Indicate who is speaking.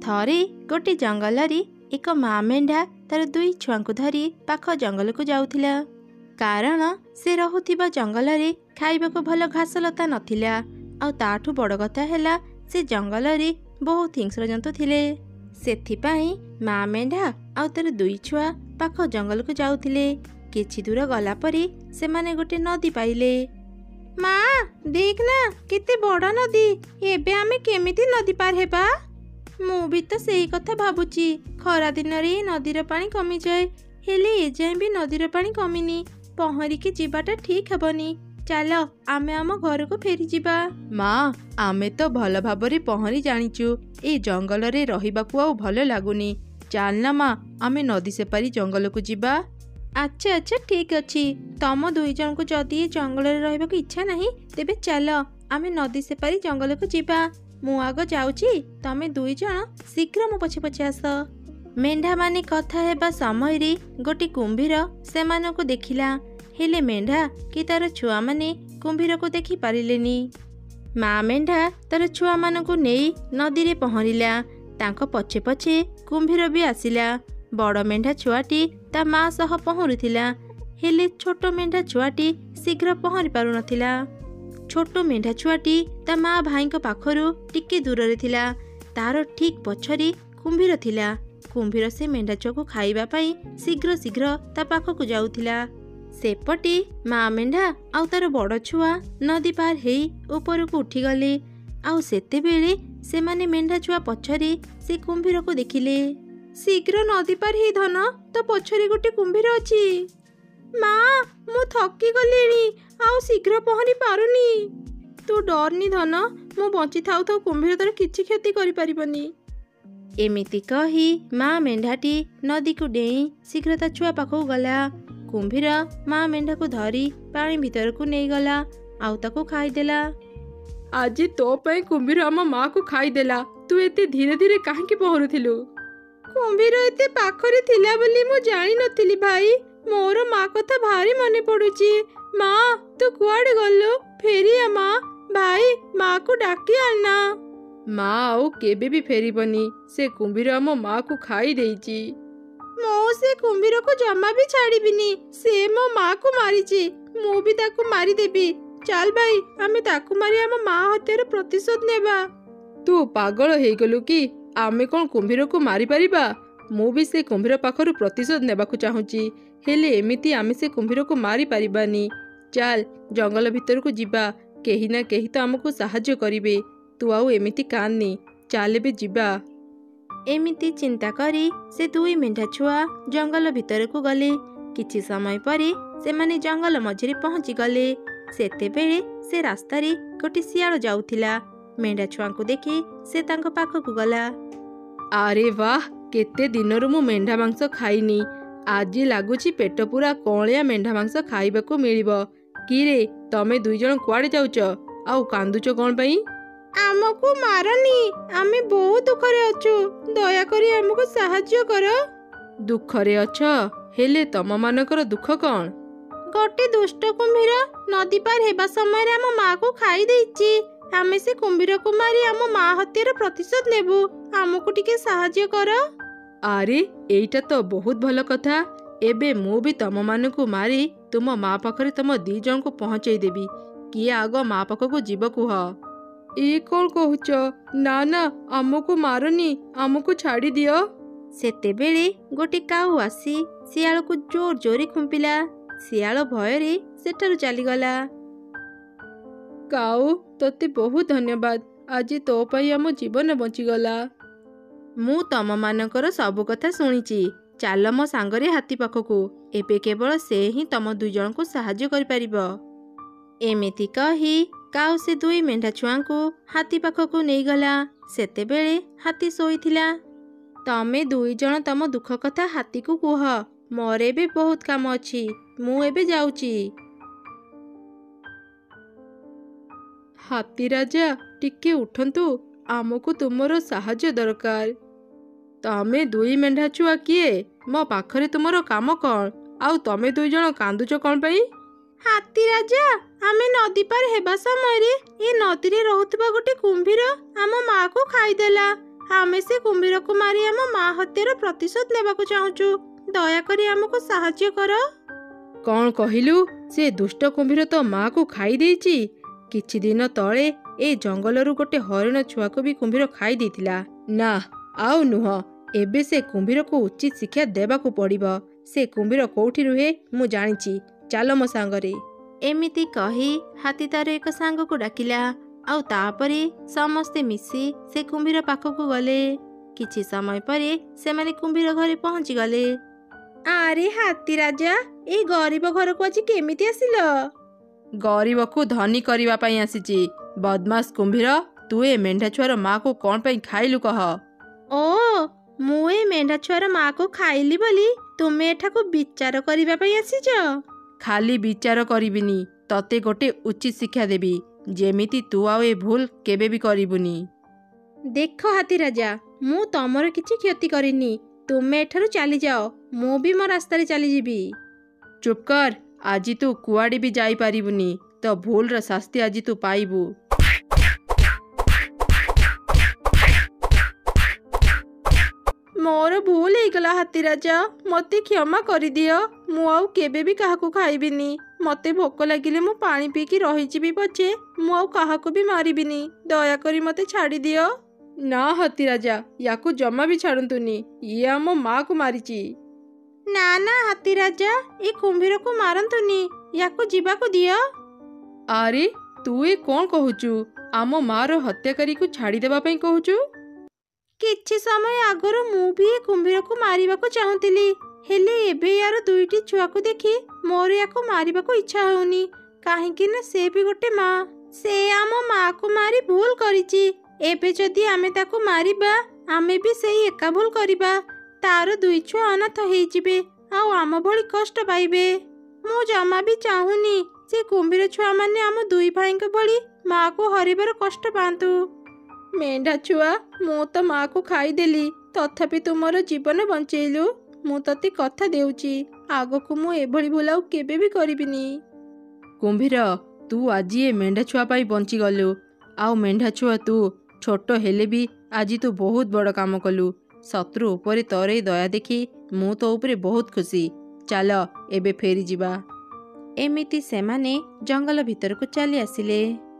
Speaker 1: ଥରେ गोटे जंगल एक माँ मेंढा तार दुई छुआ को धरी पाख जंगल को जाउथिला। कारण से रहुथिबा जंगल रे खाइबाको भल घास लता नथिला। आ ताठू बड़ कथा हैला से जंगल रे बहुत हिंस्र जंतु थिले। सेथिपाई माँ मेंढा आ तार दुई छुआ पाख जंगल को जाउथिले। किछि दूर गला परे से माने गोटे नदी पाइले। माँ देख ना केते बड़ नदी, एबे आमे केमिति नदी पार हेबा? मु भी तो सही कथा भाबुची। खरा दिन रे नदीर पानी कमी जाए, हेले एजाए भी नदीर पानी कमिनी। पहरिकी जीवाटा ठीक हेबनी। चलो आमे आम घर को फेरी जीवा। माँ आमे तो भल भाबरे पहरी जानिचु, ए जंगल रे रहिबाकू आउ भल लागुनी। चल ना माँ आमे नदी से पारी जंगल को जीवा। अच्छा अच्छा ठीक अच्छी, तम दुई जन को जदि जंगल रे रहिबाकू इच्छा नहीं तेबे चलो आमे नदी से पारी जंगल को जीवा। मु आग जाउची, तमे दुई जन शीघ्र मो पछे पछे आस। मेंढा माने कथा हेबा समय रे गोटे कुंभीर सेमानकु देखिला। हेले मेंढा कि तार छुआ माने कुंभीर को देखि पारिलेनी। माँ मेंढा तार छुआ मानकु नेई नदी रे पहरिला। तांको पछे पछे कुंभीर भी आसिला। बड़ मेंढा छुआटी ता माँ सह पहरुथिला, हेले छोट मेंढा छुआटी शीघ्र पहरि पारु नथिला। छोट मेंढा छुआटी ता माँ भाई पाखरु टिके दूर रे थिला। तार ठीक पछरी कुंभीर थिला। कुंभीर से मेंढा छुआ को खाइबा पई शीघ्र शीघ्र ता पाखकु जाउथिला। सेपटी माँ मेंढा आउ तार बड़ छुआ नदी पार हेई ऊपर को उठी गले। आउ सेते बेले से माने मेंढा छुआ पछरे से कुंभीर को देखिले। शीघ्र नदी पार हेई धन, तो पछरे गोटे कुंभीर अछि। माँ मु थकी गलेनी, आउ शीघ्र पहरी पारुनी। तू डरनी धन, मु बंची थाउ थाउ कुंभीर तोर किछि क्षति करि परिबनी। एमिति कही माँ मेंढाटी नदी को डेई शीघ्र ता छुआ पाखु गला। कुंभीर माँ मेंढा को धरी पानी भीतर को नहीं गला, आउ ताको खाई देला। आज तो पई कुंभीर आम माँ को खाई देला। तू एते धीरे धीरे काहेकि पहरुथिलु? कुंभीर एते पाखरे थिला बोली मु जानि नथिली भाई। मोर माँ कथा भारी मने पड़ुची। माँ तू कुआडे गलु? फेरी आ माँ, भाई माँ को डाकी आना। माँ आउ केबे भी फेरीबनी, से कुंभीर आम माँ को खाई देइची। मो से कुंभीर को जमा भी छाड़ीबिनी, से मो माँ को मारीची। मु भी ताको मारी देबी। चल भाई आमे ताको मारी आम माँ हत्यार प्रतिशोध नेबा। तू पागल हेई गलु कि? आमे कोन कुंभीर को मारी परिबा? मु भी से कुंभीर पाखरु प्रतिशोध नेबाकू चाहूची, हेले एमिति आमे से कुंभीर को मारी परिबानी। चल जंगल भीतर को जीवा, केही ना केही तो हमको साहाय्य करिवे। तू आउ एमिति कान्नी, चल बे जीवा। एमिति चिंता करी से दुई मेंढा छुआ जंगल भीतर को गले। किछि समय परे से माने जंगल मझिरे पहुंची गले। सेते बेले से रास्ता रे गोटे सियाळ जाउथिला। मेंढा छुआ को देखि से तांको पाखकु गला। अरे वाह, केते दिनरु मु मेंढा मांस खाइनी। आज लागुची पेट पूरा कौलिया मेंढा मांस खाइबाकू मिलिबो। कि रे तमे दुई जण कुआडे जाउच? आउ कांदुच कोन पई? आमको मारनी, आमे बहुत दुखरे अछु। दया करी हमको सहाय्य करो। दुखरे अछ? हेले तम मानकर दुख कोन? गोटे दुष्ट कुंभीर नदी पार हेबा समय रे हम माँ को खाई देइची। आमे से कुंभीर को मारी आम माँ हत्यार प्रतिशोध नेबु। हमको टिके सहाय्य करो। अरे एइटा तो बहुत भल कथा। एबे मु भी तम मानकु मारी तुम माँ पाखरे तुम दी जन को पहुंचाई देबी। किए आग माँ पाखकु जीव कुह। ए कौन कहूच? ना ना आमको मारनी, आमको छाड़ी दियो। सेते बेले गोटे काऊ आसी सियाल को जोर जोरी खुंपिला। सियाल भयरे सेठारु चलीगला। काऊ तोते बहुत धन्यवाद, आज तो पई आम जीवन बंचीगला। मु तम मानकर सब कथा शुणिची। चाल मो सांगरे हाथी पाखकु, एबे केवल से ही तम दुई जन को सहाय्य करि परिबो। एमिति कही काऊ से दुई मेंढा छुआ को हाथी पाखकु नहीं गला। सेते बेले हाथी सोईथिला। तमे दुई जन तम दुख कथा हाथी को कुह, मोरे भी बहुत काम अछि। मु एबे जाउची। हाथी राजा टिके उठंतु, आमको तुमरो सहाय्य दरकार। तमे दुई मेंढा छुआ किए? मो पाखरे तुमरो काम कौन? आउ तमे दुई जन कांदुच कौन पई? हाथी राजा आमे नदी पार हेबा समय रे ए नदी रे रहउतबा गोटे कुंभीर आम माँ को खाई देला। ଆମେ ସେ କୁମ୍ଭୀରକୁ ମାରି ଆମ ମା ହତ୍ୟାର ପ୍ରତିଶୋଧ ନେବାକୁ ଚାହୁଁଛୁ। ଦୟାକରି ଆମକୁ ସାହାଯ୍ୟ କର।
Speaker 2: କ'ଣ କହିଲୁ? ସେ ଦୁଷ୍ଟ କୁମ୍ଭୀର ତ ମାଆକୁ ଖାଇ ଦେଇଛି। କିଛି ଦିନ ତଳେ ଏ ଜଙ୍ଗଲରୁ ଗୋଟେ ହରିଣ ଛୁଆକୁ ବି କୁମ୍ଭୀର ଖାଇ ଦେଇଥିଲା। ନା, ଆଉ ନୁହଁ। ଏବେ ସେ କୁମ୍ଭୀରକୁ ଉଚିତ ଶିକ୍ଷା ଦେବାକୁ ପଡ଼ିବ। ସେ କୁମ୍ଭୀର କୋଉଠି ରୁହେ ମୁଁ ଜାଣିଛି। ଚାଲ ମୋ ସାଙ୍ଗରେ।
Speaker 1: ଏମିତି କହି ହାତୀ ତାର ଏକ ସାଙ୍ଗକୁ ଡାକିଲା। ଆଉ ତାପରେ ସମସ୍ତେ ମିଶି ସେ କୁମ୍ଭୀର ପାଖକୁ ଗଲେ। କିଛି ସମୟ ପରେ ସେମାନେ କୁମ୍ଭୀର ଘରେ ପହଞ୍ଚିଗଲେ। ଆରେ ହାତୀ ରାଜା, ଏଇ ଗରିବ ଘରକୁ ଆଜି କେମିତି ଆସିଲ?
Speaker 2: ଗରିବକୁ ଧନୀ କରିବା ପାଇଁ ଆସିଛି। ବଦମାସ କୁମ୍ଭୀର, ତୁ ଏ ମେଣ୍ଢା ଛୁଆର ମାଆକୁ କ'ଣ ପାଇଁ ଖାଇଲୁ କହ?
Speaker 1: ଓ, ମୁଁ ଏ ମେଣ୍ଢା ଛୁଆର ମାଆକୁ ଖାଇଲି ବୋଲି ତୁମେ ଏଠାକୁ ବିଚାର କରିବା ପାଇଁ ଆସିଛ?
Speaker 2: ଖାଲି ବିଚାର କରିବିନି, ତତେ ଗୋଟେ ଉଚିତ ଶିକ୍ଷା ଦେବି, ଯେମିତି ତୁ ଆଉ ଏ ଭୁଲ କେବେ ବି କରିବୁନି।
Speaker 1: ଦେଖ ହାତୀ ରାଜା, ମୁଁ ତମର କିଛି କ୍ଷତି କରିନି। ତୁମେ ଏଠାରୁ ଚାଲିଯାଅ, ମୁଁ ବି ମୋ ରାସ୍ତାରେ ଚାଲିଯିବି।
Speaker 2: ଚୁପ୍ କର। ଆଜି ତୁ କୁଆଡ଼େ ବି ଯାଇପାରିବୁନି। ତ ଭୁଲର ଶାସ୍ତି ଆଜି ତୁ ପାଇବୁ।
Speaker 1: ମୋର ଭୁଲ ହେଇଗଲା ହାତୀ ରାଜା, ମତେ କ୍ଷମା କରିଦିଅ। ମୁଁ ଆଉ କେବେ ବି କାହାକୁ ଖାଇବିନି। ମତେ ଭୋକ ଲାଗିଲେ ମୁଁ ପାଣି ପିଇକି ରହିଯିବି ପଛେ, ମୁଁ ଆଉ କାହାକୁ ବି ମାରିବିନି। ଦୟାକରି ମତେ ଛାଡ଼ିଦିଅ।
Speaker 2: ନା ହାତୀ ରାଜା, ୟାକୁ ଜମା ବି ଛାଡ଼ନ୍ତୁନି। ଇଏ ଆମ ମାଆକୁ ମାରିଛି।
Speaker 1: ନା ନା ହାତୀ ରାଜା, ଏ କୁମ୍ଭୀରକୁ ମାରନ୍ତୁନି, ୟାକୁ ଯିବାକୁ ଦିଅ।
Speaker 2: ଆରେ ତୁ ଏ କ'ଣ କହୁଛୁ? ଆମ ମାଆର ହତ୍ୟାକାରୀକୁ ଛାଡ଼ିଦେବା ପାଇଁ କହୁଛୁ?
Speaker 1: କିଛି ସମୟ ଆଗରୁ ମୁଁ ବି ଏ କୁମ୍ଭୀରକୁ ମାରିବାକୁ ଚାହୁଁଥିଲି, ହେଲେ ଏବେ ୟାର ଦୁଇଟି ଛୁଆକୁ ଦେଖି ମୋର ୟାକୁ ମାରିବାକୁ ଇଚ୍ଛା ହେଉନି। କାହିଁକି ନା ସେ ବି ଗୋଟେ ମା। ସେ ଆମ ମାଆକୁ ମାରି ଭୁଲ କରିଛି। ଏବେ ଯଦି ଆମେ ତାକୁ ମାରିବା, ଆମେ ବି ସେଇ ଏକା ଭୁଲ କରିବା। ତାର ଦୁଇ ଛୁଆ ଅନାଥ ହେଇଯିବେ ଆଉ ଆମ ଭଳି କଷ୍ଟ ପାଇବେ। ମୁଁ ଜମା ବି ଚାହୁଁନି ସେ କୁମ୍ଭୀର ଛୁଆମାନେ ଆମ ଦୁଇ ଭାଇଙ୍କ ଭଳି ମାଆକୁ ହରିବାର କଷ୍ଟ ପାଆନ୍ତୁ।
Speaker 2: ମେଣ୍ଢା ଛୁଆ, ମୁଁ ତ ମାଆକୁ ଖାଇଦେଲି, ତଥାପି ତୁ ମୋର ଜୀବନ ବଞ୍ଚେଇଲୁ। ମୁଁ ତତେ କଥା ଦେଉଛି, ଆଗକୁ ମୁଁ ଏଭଳି ଭୁଲ ଆଉ କେବେ ବି କରିବିନି। କୁମ୍ଭୀର, ତୁ ଆଜି ଏ ମେଣ୍ଢା ଛୁଆ ପାଇଁ ବଞ୍ଚିଗଲୁ। ଆଉ ମେଣ୍ଢା ଛୁଆ ତୁ, ଛୋଟ ହେଲେ ବି ଆଜି ତୁ ବହୁତ ବଡ଼ କାମ କଲୁ। ଶତ୍ରୁ ଉପରେ ତୋର ଏ ଦୟା ଦେଖି ମୁଁ ତୋ ଉପରେ ବହୁତ ଖୁସି। ଚାଲ ଏବେ ଫେରିଯିବା।
Speaker 1: ଏମିତି ସେମାନେ ଜଙ୍ଗଲ ଭିତରକୁ ଚାଲି ଆସିଲେ।